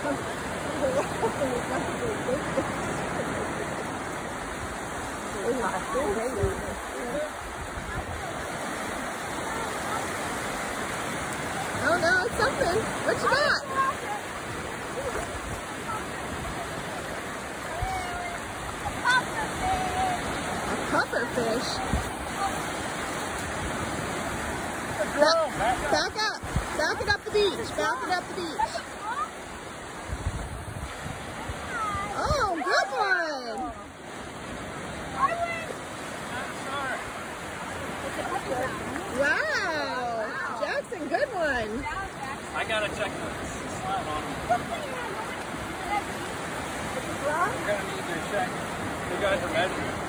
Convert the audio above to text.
Oh no, it's something. What you got? A pufferfish. Back up. Back it up the beach. Back it up the beach. Oh, good one. Wow. Jackson, good one. I gotta check the slime on them. You're gonna need to check. You guys are measuring.